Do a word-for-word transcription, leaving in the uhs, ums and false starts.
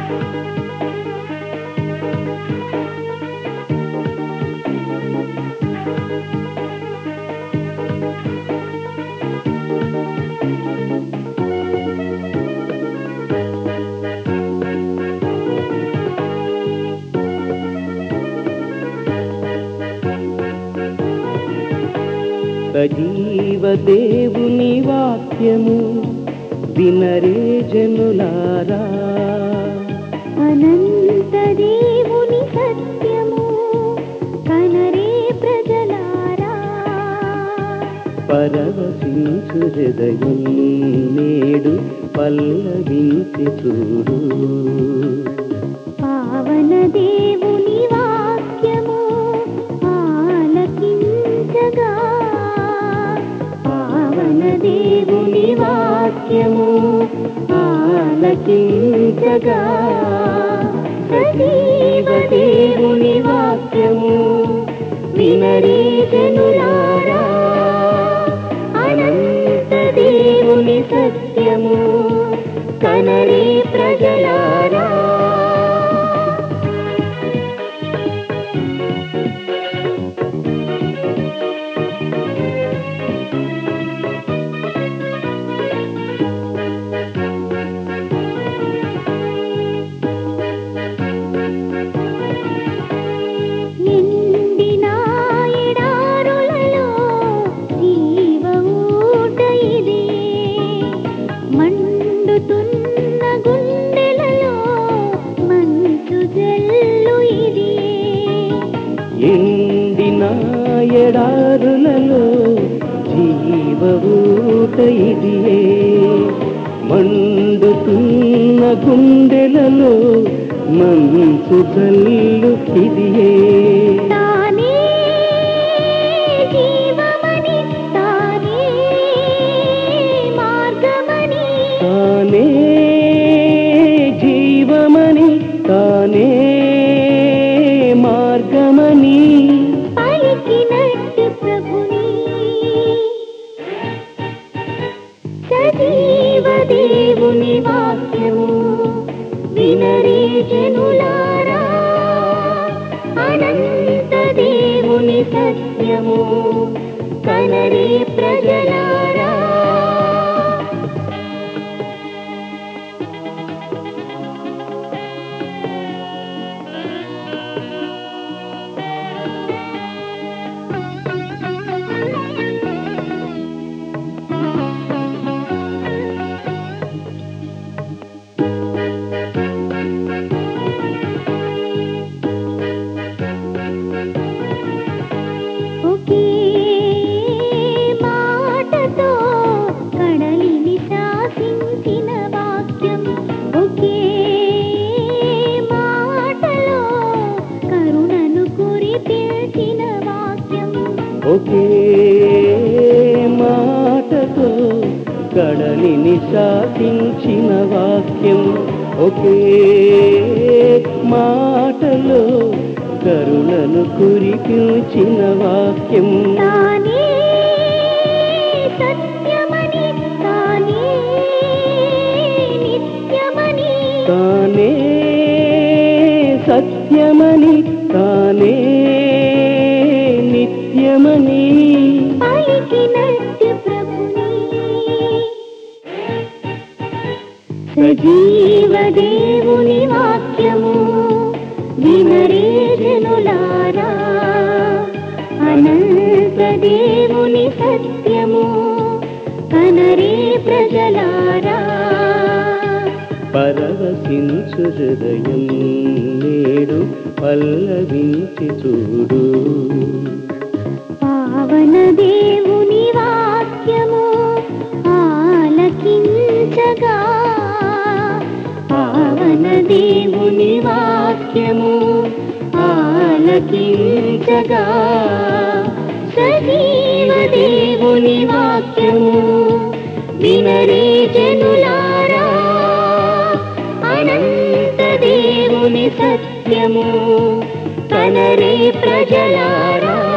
సజీవ దేవుని వాక్యము వినరే జనులారా, అనంత దేవుని సత్యము కనరే ప్రజలారా. పరవశించు హృదయం నేడు పల్లవించి చూడు. పావన దేవుని వాక్యము ఆలకించగా, పావన దేవుని వాక్యము ఆలకించగా. సజీవ దేవుని వాక్యము వినరే జనులారా, అనంత దేవుని సత్యము కనరే ప్రజలారా. ఎండిన ఎడారులలో జీవ ఊట ఇదియే, మండుతున్న గుండెలలో మంచు జల్లు ఇదియే. తానే జీవమని, తానే మార్గమని, తానే జీవమని, తానే మార్గమని పలికినట్టు ప్రభుని. సజీవ దేవుని వాక్యము వినరే జనులారా, అనంత దేవుని సత్యము కనరే ప్రజలారా. ఒకే మాటతో కడలిని శాసించిన వాక్యం, ఒకే మాటలో కరుణను కురిపించిన వాక్యం. ఒకే మాటతో కడలిని శాసించిన వాక్యం, ఒకే మాటలో కరుణను కురిపించిన వాక్యం. తానే సత్యమని, తానే నిత్యమని, తానే సత్యమని, తానే నిత్యమని పలికినట్టు ప్రభుని. సజీవ దేవుని వాక్యము వినరే జనులారా, అనంత దేవుని సత్యము కనరే ప్రజలారా. పరవశించు హృదయం నేడు పల్లవించి చూడు. పావన దేవుని వాక్యము ఆలకించగా, పావన దేవుని వాక్యము ఆలకించగా. సజీవ దేవుని వాక్యము వినరే జనులారా, అనంత దేవుని సత్యము కనరే ప్రజలారా.